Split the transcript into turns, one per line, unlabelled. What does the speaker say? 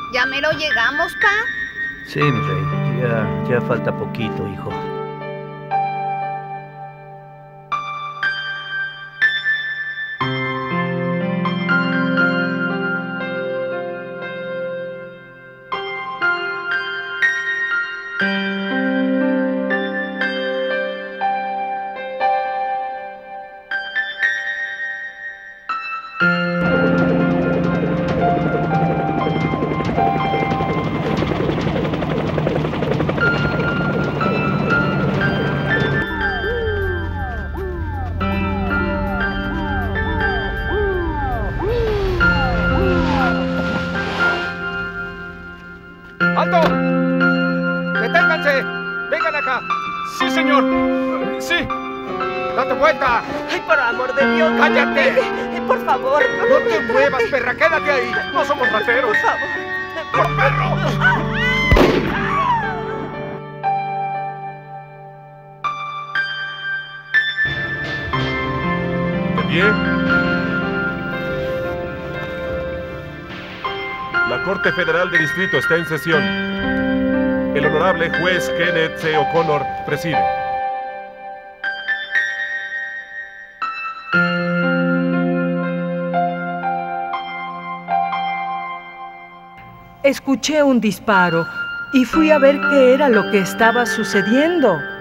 ¿Ya mero llegamos, pa?
Sí, mi rey. Ya falta poquito, hijo.
¡Alto! ¡Deténganse! ¡Vengan acá!
Sí, señor. Sí.
¡Date vuelta!
¡Ay, por amor de Dios!
¡Cállate!
Por favor.
¡No te muevas, perra! ¡Quédate ahí!
No somos rateros.
Por favor.
¡Por perro!
¿De pie? La Corte Federal de Distrito está en sesión. El honorable juez Kenneth C. O'Connor preside.
Escuché un disparo y fui a ver qué era lo que estaba sucediendo.